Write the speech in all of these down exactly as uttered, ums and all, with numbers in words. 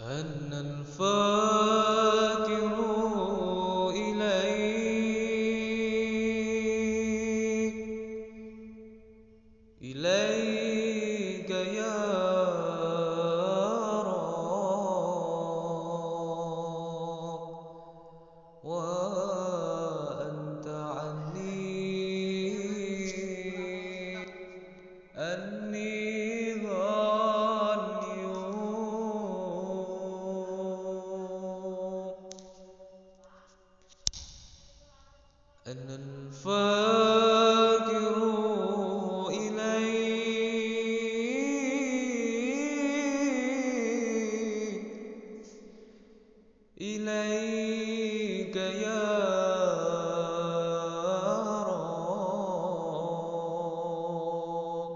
أنا الفاكر إليك إليك يا رب، وأنت عني أني غاني. أنا الفاكر إليك إليك يا رب،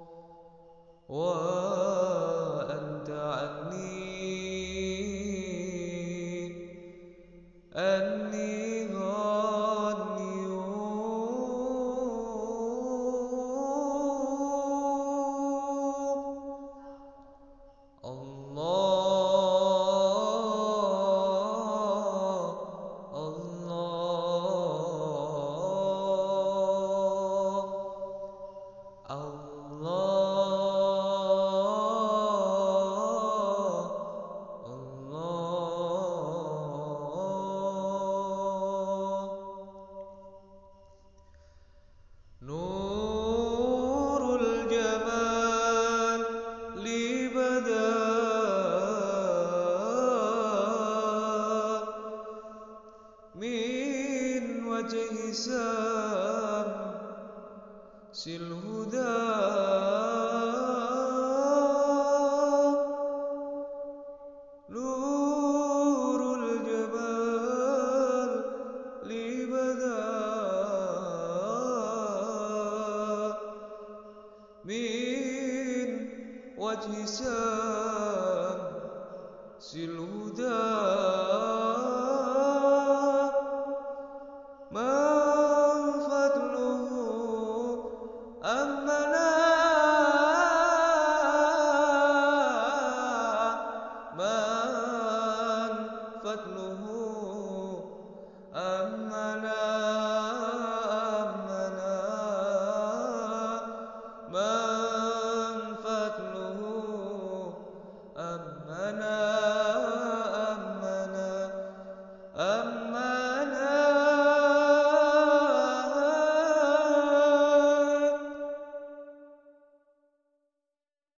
وأنت عني أني غاني. الله الله الله الله. نور الجمال لي بدا من وجه شمس الهدى. نور الجمال لي بدا من وجه شمس الهدى.